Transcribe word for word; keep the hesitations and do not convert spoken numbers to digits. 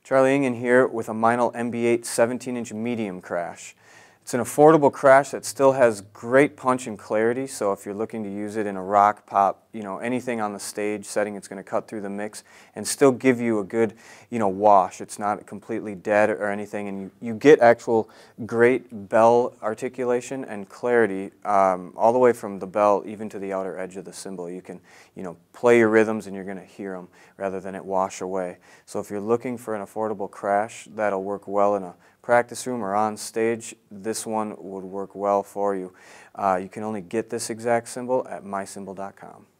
Charlie Ingen here with a Meinl M B eight seventeen inch medium crash. It's an affordable crash that still has great punch and clarity, so if you're looking to use it in a rock, pop, you know, anything on the stage setting, it's going to cut through the mix and still give you a good, you know, wash. It's not completely dead or anything, and you, you get actual great bell articulation and clarity um, all the way from the bell even to the outer edge of the cymbal. You can, you know, play your rhythms and you're going to hear them rather than it wash away. So if you're looking for an affordable crash that'll work well in a practice room or on stage, this one would work well for you. Uh, you can only get this exact cymbal at my cymbal dot com.